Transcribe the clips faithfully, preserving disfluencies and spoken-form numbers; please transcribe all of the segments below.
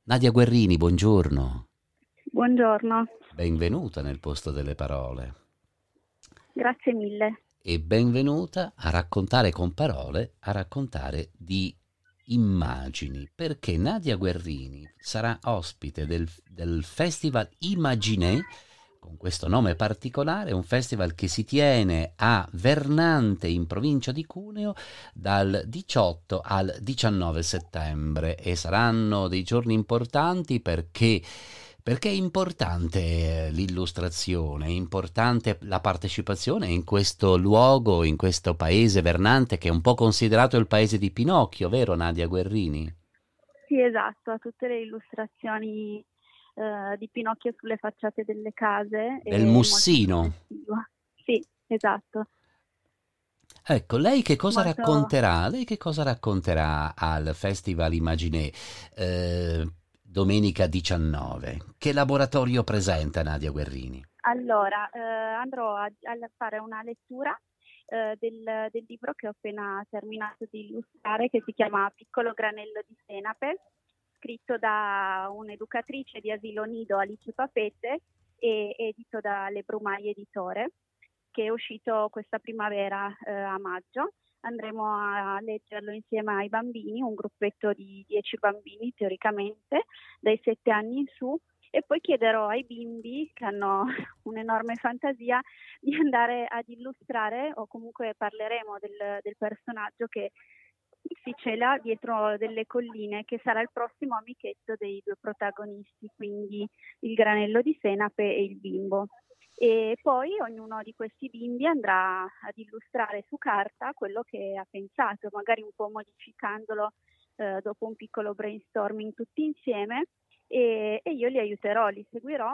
Nadia Guerrini, buongiorno. Buongiorno, Benvenuta nel posto delle parole grazie mille. e benvenuta a raccontare con parole, a raccontare di immagini, perché Nadia Guerrini sarà ospite del, del Festival Imaginé, con questo nome particolare, un festival che si tiene a Vernante in provincia di Cuneo dal diciotto al diciannove settembre e saranno dei giorni importanti perché perché è importante eh, l'illustrazione, è importante la partecipazione in questo luogo, in questo paese Vernante che è un po' considerato il paese di Pinocchio, vero Nadia Guerrini? Sì, esatto, a tutte le illustrazioni eh, di Pinocchio sulle facciate delle case Del è molto Mussino. suggestivo. Sì, esatto, Ecco, lei che cosa molto. racconterà? Lei che cosa racconterà al Festival Imaginé eh, domenica diciannove? Che laboratorio presenta Nadia Guerrini? Allora, eh, andrò a, a fare una lettura eh, del, del libro che ho appena terminato di illustrare, che si chiama Piccolo granello di senape, scritto da un'educatrice di asilo nido, Alice Papete, e edito da Le Brumai Editore, che è uscito questa primavera eh, a maggio. Andremo a leggerlo insieme ai bambini, un gruppetto di dieci bambini teoricamente, dai sette anni in su, e poi chiederò ai bimbi che hanno un'enorme fantasia di andare ad illustrare, o comunque parleremo del, del personaggio che si cela dietro delle colline, che sarà il prossimo amichetto dei due protagonisti, quindi il granello di senape e il bimbo. E poi ognuno di questi bimbi andrà ad illustrare su carta quello che ha pensato, magari un po' modificandolo eh, dopo un piccolo brainstorming tutti insieme, e, e io li aiuterò, li seguirò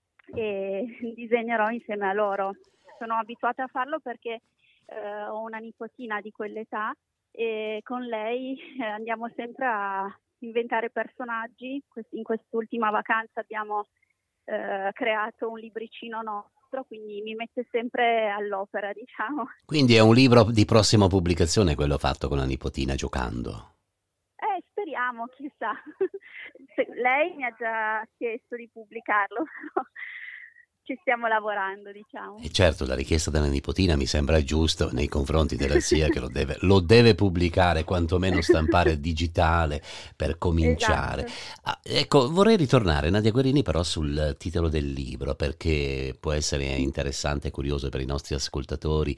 e disegnerò insieme a loro. Sono abituata a farlo perché eh, ho una nipotina di quell'età e con lei eh, andiamo sempre a inventare personaggi. In quest'ultima vacanza abbiamo eh, creato un libricino nostro, quindi mi mette sempre all'opera, diciamo. Quindi è un libro di prossima pubblicazione quello fatto con la nipotina giocando. Eh, speriamo, chissà. Se- lei mi ha già chiesto di pubblicarlo, però ci stiamo lavorando, diciamo. E certo, la richiesta della nipotina mi sembra giusto nei confronti della zia che lo deve, lo deve pubblicare, quantomeno stampare digitale per cominciare. Esatto. Ah, ecco, vorrei ritornare, Nadia Guerini, però sul titolo del libro, perché può essere interessante e curioso per i nostri ascoltatori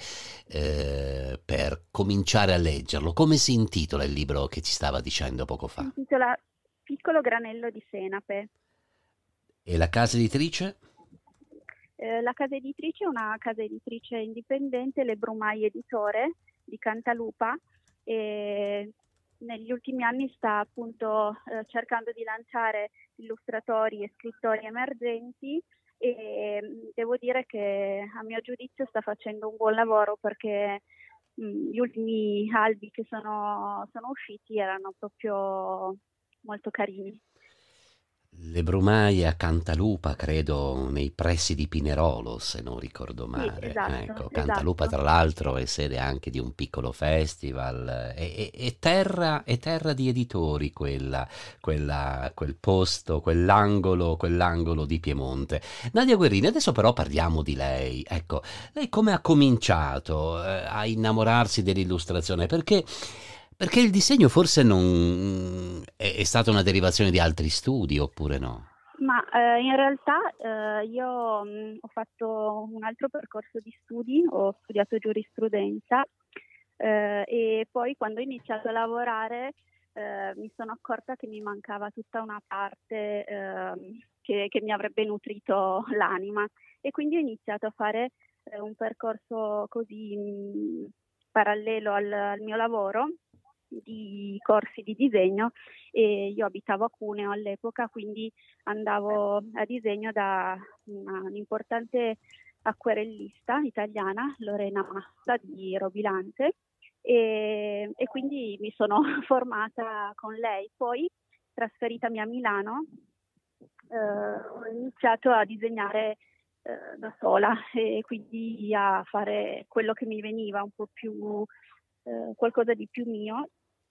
eh, per cominciare a leggerlo. Come si intitola il libro che ci stava dicendo poco Si fa? intitola Piccolo granello di senape. E la casa editrice? Eh, la casa editrice è una casa editrice indipendente, Le Brumai Editore di Cantalupa, e negli ultimi anni sta appunto eh, cercando di lanciare illustratori e scrittori emergenti, e mh, devo dire che a mio giudizio sta facendo un buon lavoro, perché mh, gli ultimi albi che sono, sono usciti erano proprio molto carini. Le Brumaie a Cantalupa, credo nei pressi di Pinerolo, se non ricordo Sì, male. esatto, Ecco, Cantalupa esatto. tra l'altro è sede anche di un piccolo festival, è, è- è terra, è terra di editori quella, quella- quel posto, quell'angolo, quell'angolo di Piemonte. Nadia Guerrini, adesso però parliamo di lei. Ecco, lei come ha cominciato eh, a innamorarsi dell'illustrazione? Perché, perché il disegno forse non è, è stata una derivazione di altri studi, oppure no? Ma eh, in realtà eh, io mh, ho fatto un altro percorso di studi, ho studiato giurisprudenza, eh, e poi quando ho iniziato a lavorare eh, mi sono accorta che mi mancava tutta una parte ehm, che, che mi avrebbe nutrito l'anima, e quindi ho iniziato a fare eh, un percorso così mh, parallelo al, al mio lavoro, di corsi di disegno. E io abitavo a Cuneo all'epoca, quindi andavo a disegno da una, un'importante acquerellista italiana, Lorena Massa di Robilante, e, e quindi mi sono formata con lei. Poi, trasferitami a Milano, eh, ho iniziato a disegnare eh, da sola, e quindi a fare quello che mi veniva, un po' più eh, qualcosa di più mio.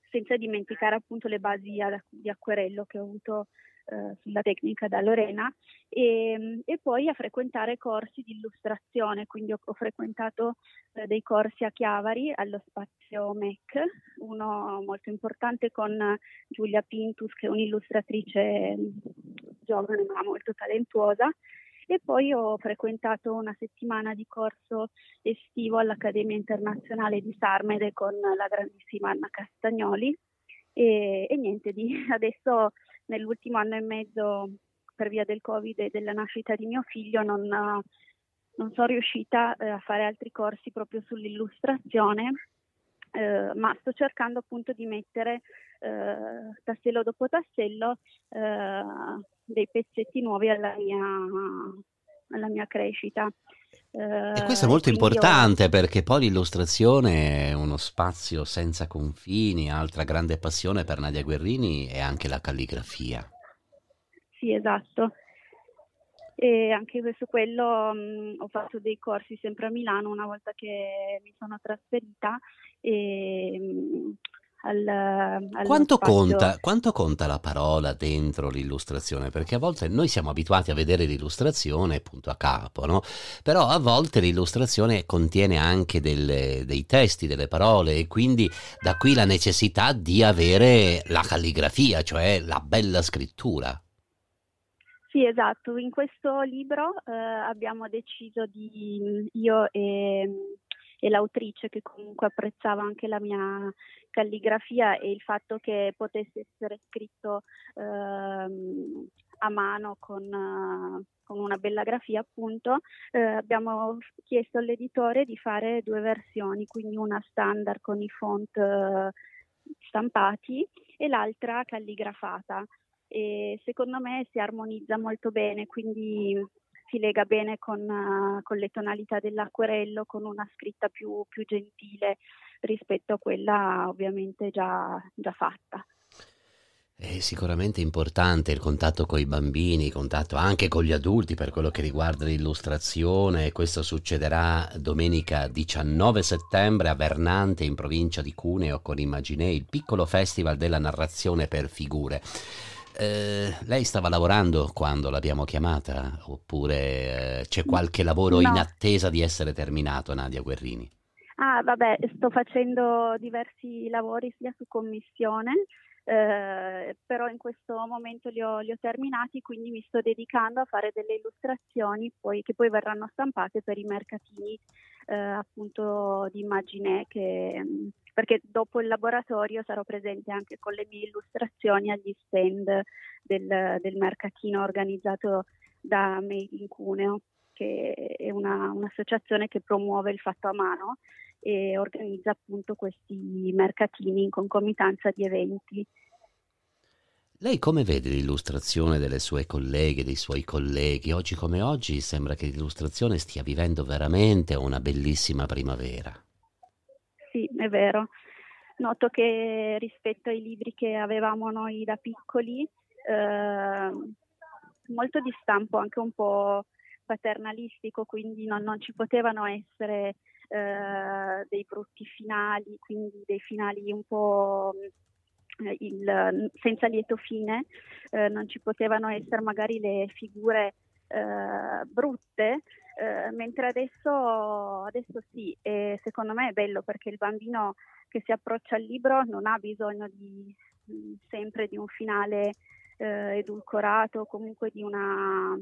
senza dimenticare appunto le basi ad- di acquerello che ho avuto eh, sulla tecnica da Lorena, e, e poi a frequentare corsi di illustrazione, quindi ho, ho frequentato eh, dei corsi a Chiavari allo Spazio M E C, uno molto importante con Giulia Pintus, che è un'illustratrice giovane ma molto talentuosa, e poi ho frequentato una settimana di corso estivo all'Accademia Internazionale di Sarmede con la grandissima Anna Castagnoli, e, e niente, di, adesso nell'ultimo anno e mezzo, per via del Covid e della nascita di mio figlio, non, non sono riuscita eh, a fare altri corsi proprio sull'illustrazione, eh, ma sto cercando appunto di mettere eh, tassello dopo tassello eh, dei pezzetti nuovi alla mia, alla mia crescita. E questo è Eh, e molto quindi ho, importante perché poi l'illustrazione è uno spazio senza confini, altra grande passione per Nadia Guerrini è anche la calligrafia. sì, esatto. E anche su quello mh, ho fatto dei corsi sempre a Milano una volta che mi sono trasferita, e, mh, al, allo Quanto spazio. conta, quanto conta la parola dentro l'illustrazione? Perché a volte noi siamo abituati a vedere l'illustrazione punto a capo, no? Però a volte l'illustrazione contiene anche delle- dei testi, delle parole e quindi da qui la necessità di avere la calligrafia, cioè la bella scrittura. Sì, esatto. In questo libro eh, abbiamo deciso di, io e, e l'autrice, che comunque apprezzava anche la mia calligrafia e il fatto che potesse essere scritto ehm, a mano con, eh, con una bella grafia, appunto, eh, abbiamo chiesto all'editore di fare due versioni, quindi una standard con i font eh, stampati e l'altra calligrafata. E secondo me si armonizza molto bene, quindi si lega bene con, uh, con le tonalità dell'acquerello, con una scritta più, più gentile rispetto a quella ovviamente già, già fatta. È sicuramente importante il contatto con i bambini, il contatto anche con gli adulti per quello che riguarda l'illustrazione. E questo succederà domenica diciannove settembre a Vernante, in provincia di Cuneo, con Imaginè, il piccolo festival della narrazione per figure. Eh, lei stava lavorando quando l'abbiamo chiamata? Oppure eh, c'è qualche lavoro in No, attesa di essere terminato, Nadia Guerrini? ah, vabbè, sto facendo diversi lavori sia su commissione, eh, però in questo momento li ho, li ho terminati, quindi mi sto dedicando a fare delle illustrazioni poi, che poi verranno stampate per i mercatini eh, appunto di Imaginè, che, perché dopo il laboratorio sarò presente anche con le mie illustrazioni agli stand del, del mercatino organizzato da Made in Cuneo, che è una, un'associazione che promuove il fatto a mano e organizza appunto questi mercatini in concomitanza di eventi. Lei come vede l'illustrazione delle sue colleghe, dei suoi colleghi? Oggi come oggi sembra che l'illustrazione stia vivendo veramente una bellissima primavera. Sì, è vero. Noto che rispetto ai libri che avevamo noi da piccoli, eh, molto di stampo anche un po' paternalistico, quindi non, non ci potevano essere eh, dei brutti finali, quindi dei finali un po' eh, il, senza lieto fine, eh, non ci potevano essere magari le figure eh, brutte, eh, mentre adesso, adesso sì, e secondo me è bello perché il bambino che si approccia al libro non ha bisogno di, mh, sempre di un finale eh, edulcorato, comunque di una,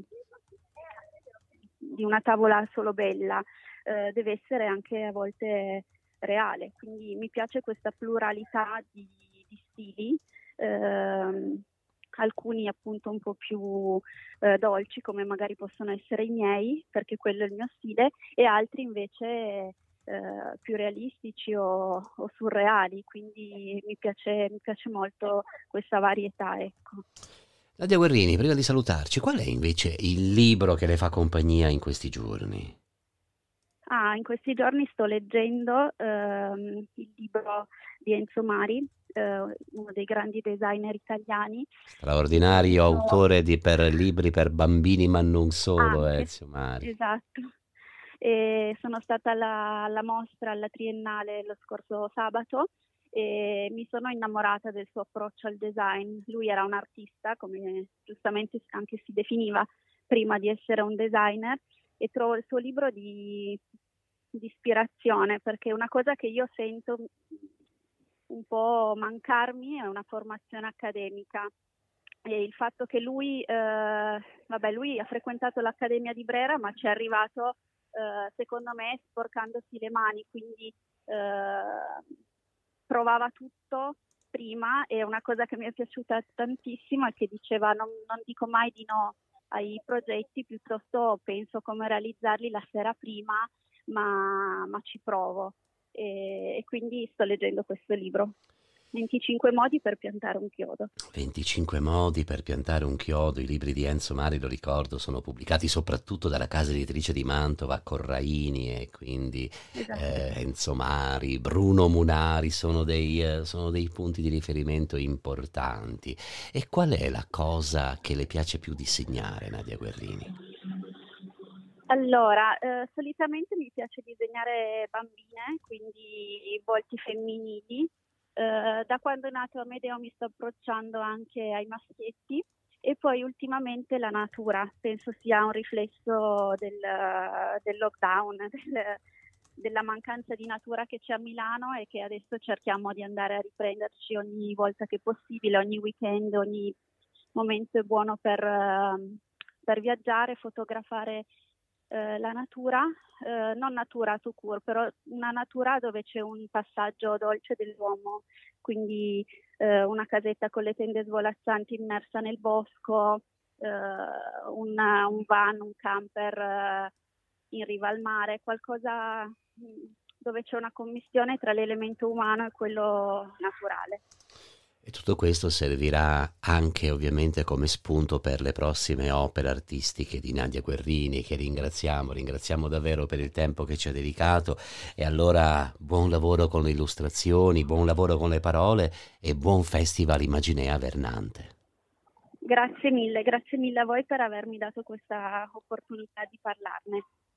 di una tavola solo bella, eh, deve essere anche a volte reale, quindi mi piace questa pluralità di, di stili, ehm, alcuni appunto un po' più eh, dolci come magari possono essere i miei, perché quello è il mio stile, e altri invece eh, più realistici o, o surreali, quindi mi piace, mi piace molto questa varietà, ecco. Nadia Guerrini, prima di salutarci, qual è invece il libro che le fa compagnia in questi giorni? Ah, in questi giorni sto leggendo ehm, il libro di Enzo Mari, eh, uno dei grandi designer italiani. Straordinario Questo autore di per libri per bambini, ma non solo, anche, Ezio Mari. esatto. E sono stata alla, alla mostra, alla Triennale lo scorso sabato e mi sono innamorata del suo approccio al design. Lui era un artista, come giustamente anche si definiva prima di essere un designer, e trovo il suo libro di, di ispirazione, perché una cosa che io sento un po' mancarmi è una formazione accademica, e il fatto che lui, eh, vabbè, lui ha frequentato l'Accademia di Brera, ma ci è arrivato eh, secondo me sporcandosi le mani, quindi eh, provava tutto prima, e una cosa che mi è piaciuta tantissimo è che diceva non, non dico mai di no ai progetti, piuttosto penso come realizzarli la sera prima, ma, ma ci provo, e, e quindi sto leggendo questo libro, venticinque modi per piantare un chiodo. venticinque modi per piantare un chiodo. I libri di Enzo Mari, lo ricordo, sono pubblicati soprattutto dalla casa editrice di Mantova, Corraini, e quindi Esatto. eh, Enzo Mari, Bruno Munari sono dei, eh, sono dei punti di riferimento importanti. E qual è la cosa che le piace più disegnare, Nadia Guerrini? Allora, eh, solitamente mi piace disegnare bambine, quindi volti femminili. Uh, da quando è nato Amedeo mi sto approcciando anche ai maschietti, e poi ultimamente la natura, penso sia un riflesso del, del lockdown, del, della mancanza di natura che c'è a Milano, e che adesso cerchiamo di andare a riprenderci ogni volta che è possibile, ogni weekend, ogni momento è buono per, uh, per viaggiare, fotografare Uh, la natura, uh, non natura tout court, però una natura dove c'è un passaggio dolce dell'uomo, quindi uh, una casetta con le tende svolazzanti immersa nel bosco, uh, una, un van, un camper uh, in riva al mare, qualcosa dove c'è una commistione tra l'elemento umano e quello naturale. E tutto questo servirà anche ovviamente come spunto per le prossime opere artistiche di Nadia Guerrini, che ringraziamo, ringraziamo davvero per il tempo che ci ha dedicato. E allora buon lavoro con le illustrazioni, buon lavoro con le parole e buon Festival Imaginea Vernante. Grazie mille, grazie mille a voi per avermi dato questa opportunità di parlarne.